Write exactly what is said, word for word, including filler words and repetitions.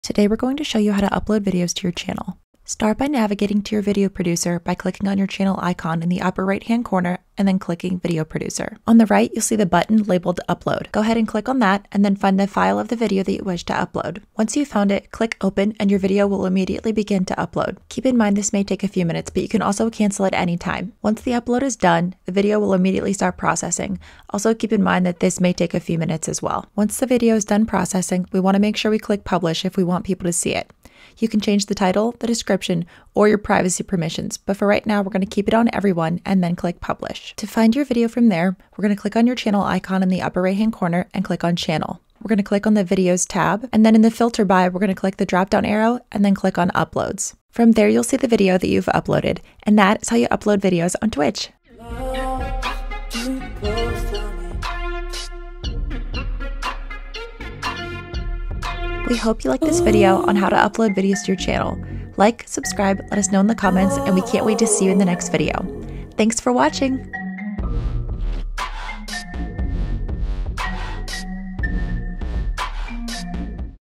Today we're going to show you how to upload videos to your channel. Start by navigating to your video producer by clicking on your channel icon in the upper right hand corner and then clicking Video Producer. On the right, you'll see the button labeled Upload. Go ahead and click on that and then find the file of the video that you wish to upload. Once you've found it, click Open and your video will immediately begin to upload. Keep in mind this may take a few minutes, but you can also cancel at any time. Once the upload is done, the video will immediately start processing. Also keep in mind that this may take a few minutes as well. Once the video is done processing, we want to make sure we click Publish if we want people to see it. You can change the title, the description, or your privacy permissions, but for right now, we're going to keep it on everyone and then click Publish. To find your video from there, we're going to click on your channel icon in the upper right hand corner and click on Channel. We're going to click on the Videos tab, and then in the filter by, we're going to click the drop down arrow and then click on Uploads. From there, you'll see the video that you've uploaded, and that is how you upload videos on Twitch. We hope you like this video on how to upload videos to your channel. Like, subscribe, let us know in the comments, and we can't wait to see you in the next video. Thanks for watching!